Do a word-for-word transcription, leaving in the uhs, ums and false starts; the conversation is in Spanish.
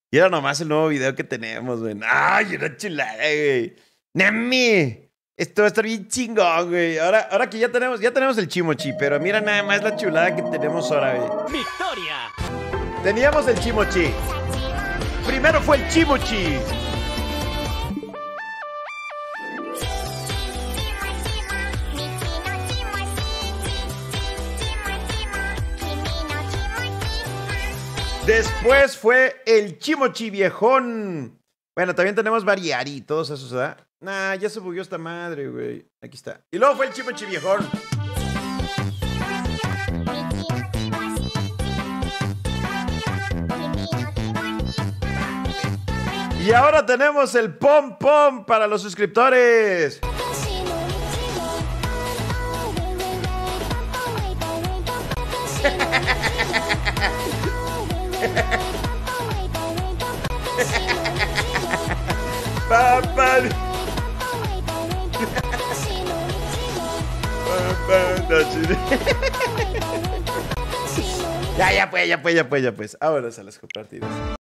Y era nomás el nuevo video que tenemos, güey. ¡Ay, una chulada, güey! ¡Nami! Esto va a estar bien chingón, güey. Ahora, ahora que ya tenemos, ya tenemos el chimochi, pero mira nada más la chulada que tenemos ahora, güey. ¡Victoria! Teníamos el chimochi. Primero fue el chimochi. Después fue el chimochi viejón. Bueno, también tenemos variari y todos esos, ¿verdad? Nah, ya se bugueó esta madre, güey. Aquí está. Y luego fue el chimochi viejón. Y ahora tenemos el pom pom para los suscriptores. Papá. Ya, ya pues, ya pues, ya pues, ya pues. Ahora se las compartidas.